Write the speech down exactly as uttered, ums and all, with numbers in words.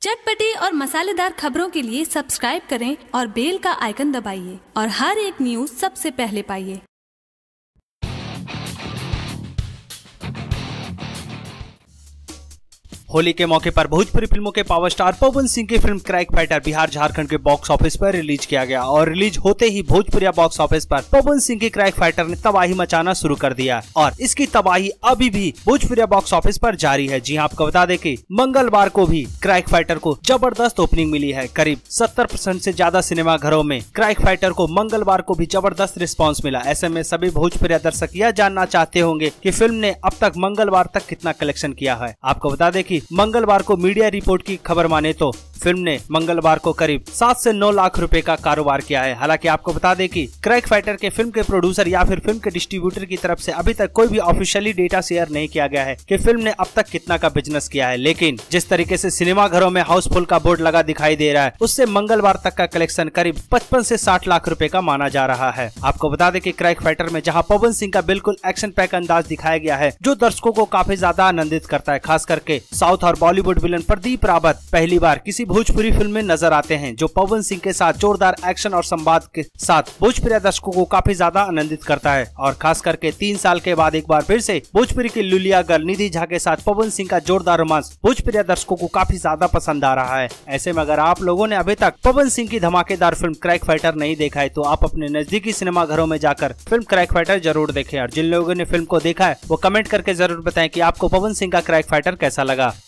चटपटी और मसालेदार खबरों के लिए सब्सक्राइब करें और बेल का आइकन दबाइए और हर एक न्यूज़ सबसे पहले पाइए। होली के मौके पर भोजपुरी फिल्मों के पावर स्टार पवन सिंह की film crack fighter Bihar Jharkhand के बॉक्स ऑफिस पर रिलीज किया गया और रिलीज होते ही भोजपुरिया बॉक्स ऑफिस पर पवन सिंह की क्रैक फाइटर ने तबाही मचाना शुरू कर दिया और इसकी तबाही अभी भी भोजपुरिया बॉक्स ऑफिस पर जारी है। जी हां, आपको बता दें कि मंगलवार को भी क्रैक फाइटर को जबरदस्त ओपनिंग मिली है। करीब सत्तर परसेंट से ज्यादा सिनेमा घरों में क्रैक फाइटर को मंगलवार को भी जबरदस्त रिस्पॉन्स मिला। ऐसे में सभी भोजपुरिया दर्शक यह जानना चाहते होंगे कि फिल्म ने अब तक मंगलवार तक कितना कलेक्शन किया है। आपको बता दें कि मंगलवार को मीडिया रिपोर्ट की खबर माने तो फिल्म ने मंगलवार को करीब सात से नौ लाख रुपए का कारोबार किया है। हालांकि आपको बता दें कि क्रैक फाइटर के फिल्म के प्रोड्यूसर या फिर फिल्म के डिस्ट्रीब्यूटर की तरफ से अभी तक कोई भी ऑफिशियली डेटा शेयर नहीं किया गया है कि फिल्म ने अब तक कितना का बिजनेस किया है। लेकिन जिस तरीके से सिनेमा घरों में हाउसफुल का बोर्ड लगा दिखाई दे रहा है, उससे मंगलवार तक का कलेक्शन करीब पचपन से साठ लाख रुपए का माना जा रहा है। आपको बता दें कि क्रैक फाइटर में जहां पवन सिंह का बिल्कुल एक्शन पैक अंदाज दिखाया गया है जो दर्शकों को काफी ज्यादा आनंदित करता है। खास करके साउथ और बॉलीवुड विलन प्रदीप रावत पहली बार किसी भोजपुरी फिल्म में नजर आते हैं जो पवन सिंह के साथ जोरदार एक्शन और संवाद के साथ भोजपुरी दर्शकों को काफी ज्यादा आनंदित करता है। और खास करके तीन साल के बाद एक बार फिर से भोजपुरी की लुलिया गर्ल निधि झा के साथ पवन सिंह का जोरदार रोमांस भोजपुरी दर्शकों को काफी ज्यादा पसंद आ रहा है। ऐसे में अगर आप लोगों ने अभी तक पवन सिंह की धमाकेदार फिल्म क्रैक फाइटर नहीं देखा है तो आप अपने नजदीकी सिनेमा घरों में जाकर फिल्म क्रैक फाइटर जरूर देखें। और जिन लोगों ने फिल्म को देखा है वो कमेंट करके जरूर बताएं कि आपको पवन सिंह का क्रैक फाइटर कैसा लगा।